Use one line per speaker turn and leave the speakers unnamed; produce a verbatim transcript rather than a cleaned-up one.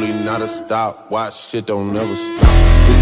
we not a stop. Watch shit don't never stop. This